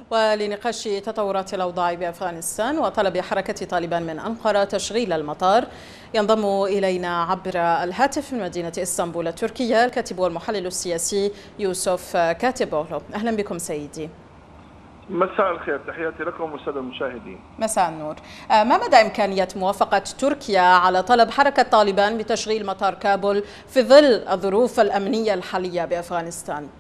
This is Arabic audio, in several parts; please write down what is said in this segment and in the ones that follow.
ولنقاش تطورات الأوضاع بأفغانستان وطلب حركة طالبان من أنقرة تشغيل المطار ينضم إلينا عبر الهاتف من مدينة إسطنبول التركية الكاتب والمحلل السياسي يوسف كاتبوغلو. أهلا بكم سيدي. مساء الخير، تحياتي لكم والسادة المشاهدين. مساء النور. ما مدى إمكانية موافقة تركيا على طلب حركة طالبان بتشغيل مطار كابول في ظل الظروف الأمنية الحالية بأفغانستان؟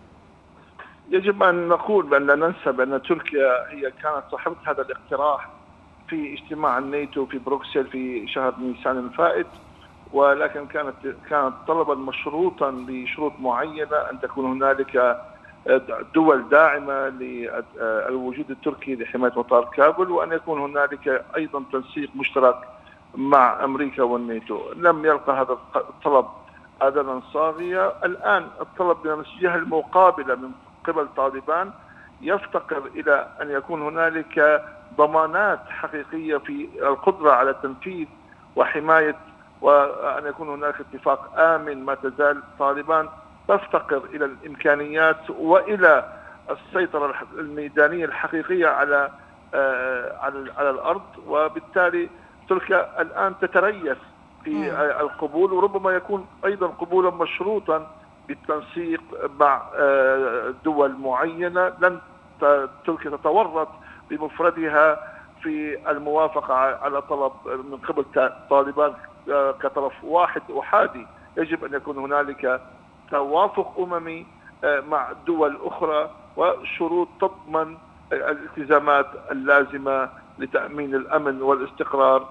يجب أن نقول بأن لا ننسى بأن تركيا هي كانت صاحبة هذا الاقتراح في اجتماع الناتو في بروكسل في شهر نيسان الفائت، ولكن كانت طلبا مشروطا بشروط معينة أن تكون هنالك دول داعمة للوجود التركي لحماية مطار كابل، وأن يكون هنالك أيضا تنسيق مشترك مع أمريكا والناتو. لم يلقى هذا الطلب آذانا صاغية. الآن الطلب من الجهة المقابلة من قبل طالبان يفتقر إلى أن يكون هنالك ضمانات حقيقية في القدرة على تنفيذ وحماية، وأن يكون هناك اتفاق آمن. ما تزال طالبان تفتقر إلى الإمكانيات وإلى السيطرة الميدانية الحقيقية على الأرض، وبالتالي تركيا الآن تتريث في القبول، وربما يكون أيضا قبولا مشروطا بالتنسيق مع دول معينة. لن تركيا تتورط بمفردها في الموافقة على طلب من قبل طالبان كطرف واحد أحادي. يجب أن يكون هنالك توافق أممي مع دول أخرى وشروط تضمن الالتزامات اللازمة لتأمين الأمن والاستقرار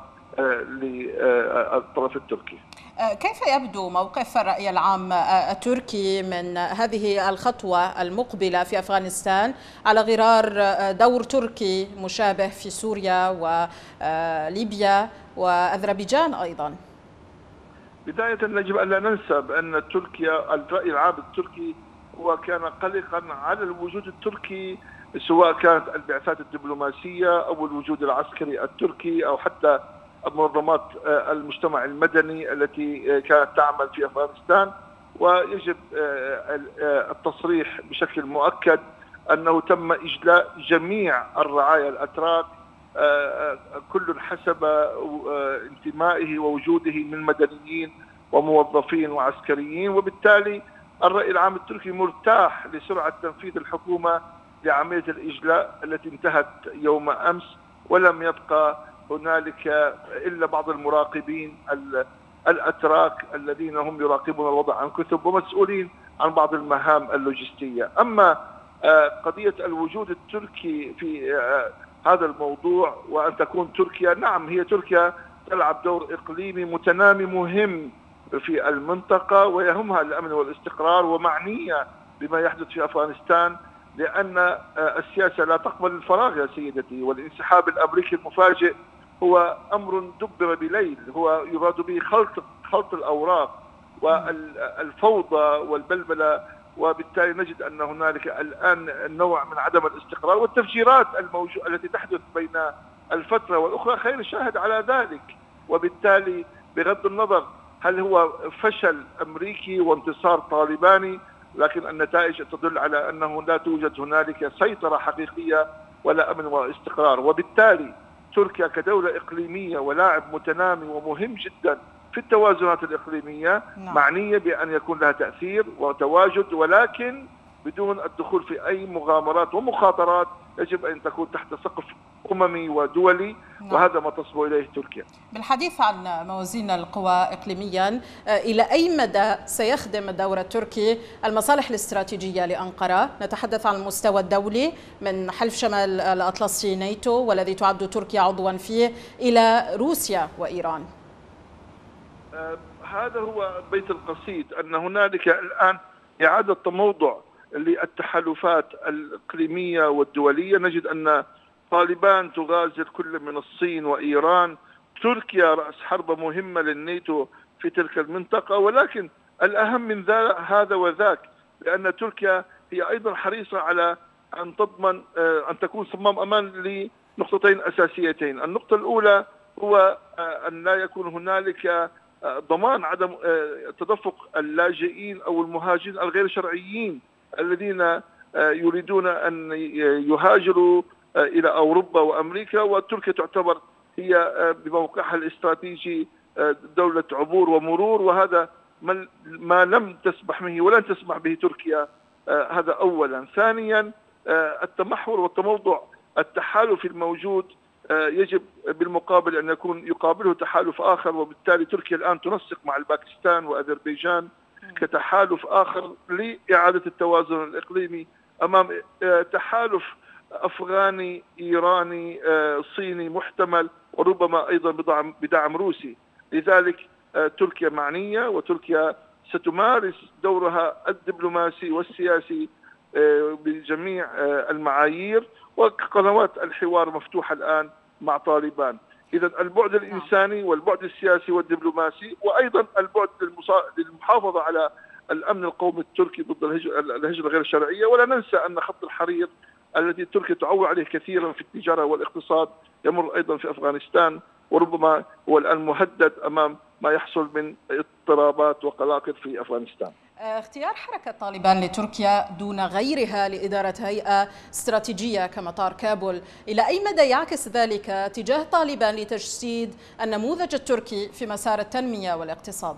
للطرف التركي. كيف يبدو موقف الرأي العام التركي من هذه الخطوة المقبلة في أفغانستان على غرار دور تركي مشابه في سوريا وليبيا وأذربيجان أيضا؟ بداية يجب أن لا ننسى بأن تركيا الرأي العام التركي هو كان قلقا على الوجود التركي، سواء كانت البعثات الدبلوماسية أو الوجود العسكري التركي أو حتى منظمات المجتمع المدني التي كانت تعمل في أفغانستان. ويجب التصريح بشكل مؤكد أنه تم إجلاء جميع الرعايا الأتراك كل حسب انتمائه ووجوده من مدنيين وموظفين وعسكريين، وبالتالي الرأي العام التركي مرتاح لسرعة تنفيذ الحكومة لعملية الإجلاء التي انتهت يوم أمس، ولم يبقى هنالك إلا بعض المراقبين الأتراك الذين هم يراقبون الوضع عن كثب ومسؤولين عن بعض المهام اللوجستية. أما قضية الوجود التركي في هذا الموضوع وأن تكون تركيا، نعم هي تركيا تلعب دور إقليمي متنامي مهم في المنطقة ويهمها الأمن والاستقرار ومعنية بما يحدث في أفغانستان، لأن السياسة لا تقبل الفراغ يا سيدتي، والانسحاب الأمريكي المفاجئ هو أمر دبر بليل، هو يراد به خلط الأوراق والفوضى والبلبلة، وبالتالي نجد أن هنالك الآن نوع من عدم الاستقرار، والتفجيرات التي تحدث بين الفترة والأخرى خير شاهد على ذلك. وبالتالي بغض النظر هل هو فشل أمريكي وانتصار طالباني، لكن النتائج تدل على أنه لا توجد هنالك سيطرة حقيقية ولا أمن ولا استقرار. وبالتالي تركيا كدولة إقليمية ولاعب متنامي ومهم جدا في التوازنات الإقليمية معنية بأن يكون لها تأثير وتواجد، ولكن بدون الدخول في أي مغامرات ومخاطرات. يجب أن تكون تحت سقف أممي ودولي، وهذا ما تصبو إليه تركيا. بالحديث عن موازين القوى إقليميا، إلى أي مدى سيخدم الدور التركي المصالح الاستراتيجية لأنقرة؟ نتحدث عن المستوى الدولي من حلف شمال الأطلسي ناتو والذي تعد تركيا عضوا فيه إلى روسيا وإيران. هذا هو بيت القصيد، أن هنالك الآن إعادة تموضع للتحالفات الإقليمية والدولية. نجد أن طالبان تغازل كل من الصين وإيران، تركيا رأس حربة مهمة للناتو في تلك المنطقة، ولكن الأهم من هذا وذاك لأن تركيا هي أيضا حريصة على أن تضمن أن تكون صمام أمان لنقطتين أساسيتين. النقطة الأولى هو أن لا يكون هنالك ضمان عدم تدفق اللاجئين أو المهاجرين الغير شرعيين الذين يريدون أن يهاجروا إلى أوروبا وأمريكا، وتركيا تعتبر هي بموقعها الاستراتيجي دولة عبور ومرور، وهذا ما لم تسمح به ولن تسمح به تركيا. هذا أولا. ثانيا، التمحور والتموضع التحالف الموجود يجب بالمقابل أن يقابله تحالف آخر، وبالتالي تركيا الآن تنسق مع الباكستان وأذربيجان كتحالف آخر لإعادة التوازن الإقليمي أمام تحالف أفغاني إيراني صيني محتمل، وربما أيضا بدعم روسي. لذلك تركيا معنية، وتركيا ستمارس دورها الدبلوماسي والسياسي بجميع المعايير، وقنوات الحوار مفتوحة الآن مع طالبان. إذا البعد الإنساني والبعد السياسي والدبلوماسي، وأيضا البعد للمحافظة على الأمن القومي التركي ضد الهجرة غير الشرعية. ولا ننسى أن خط الحرير الذي تركيا تعول عليه كثيرا في التجارة والاقتصاد يمر أيضا في أفغانستان، وربما هو الآن مهدد أمام ما يحصل من اضطرابات وقلاقل في أفغانستان. اختيار حركة طالبان لتركيا دون غيرها لإدارة هيئة استراتيجية كمطار كابول، إلى أي مدى يعكس ذلك تجاه طالبان لتجسيد النموذج التركي في مسار التنمية والاقتصاد؟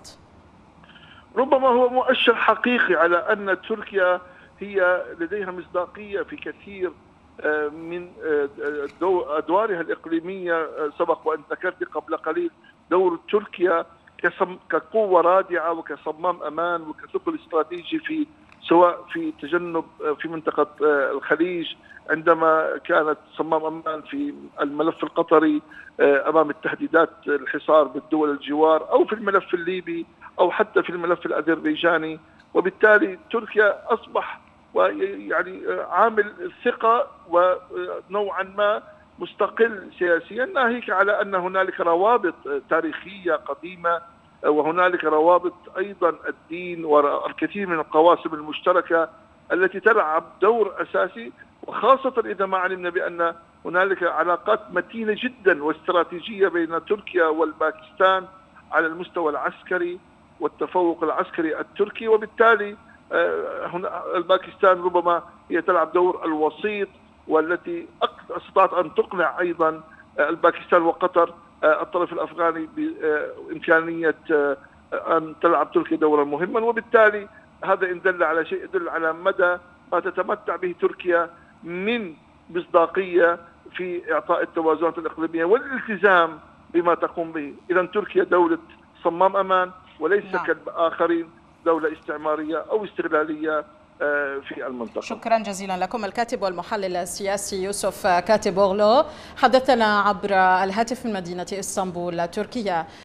ربما هو مؤشر حقيقي على أن تركيا هي لديها مصداقية في كثير من أدوارها الإقليمية. سبق وأن ذكرت قبل قليل دور تركيا كقوة رادعة وكصمام أمان وكثقل استراتيجي سواء في تجنب في منطقة الخليج عندما كانت صمام أمان في الملف القطري أمام التهديدات الحصار بالدول الجوار، أو في الملف الليبي، أو حتى في الملف الأذربيجاني. وبالتالي تركيا أصبح يعني عامل ثقة ونوعا ما مستقل سياسيا، ناهيك على أن هنالك روابط تاريخية قديمة، وهنالك روابط أيضا الدين والكثير من القواسم المشتركة التي تلعب دور أساسي، وخاصة إذا ما علمنا بأن هنالك علاقات متينة جدا واستراتيجية بين تركيا والباكستان على المستوى العسكري والتفوق العسكري التركي. وبالتالي الباكستان ربما هي تلعب دور الوسيط، والتي استطاعت أن تقنع أيضا الباكستان وقطر الطرف الأفغاني بإمكانية أن تلعب تركيا دورا مهما. وبالتالي هذا إن دل على شيء يدل على مدى ما تتمتع به تركيا من مصداقية في إعطاء التوازنات الإقليمية والالتزام بما تقوم به. إذا تركيا دولة صمام أمان، وليس كالآخرين دولة استعمارية أو استغلالية في المنطقة. شكرا جزيلا لكم الكاتب والمحلل السياسي يوسف كاتب أوغلو، حدثنا عبر الهاتف من مدينة إسطنبول تركيا.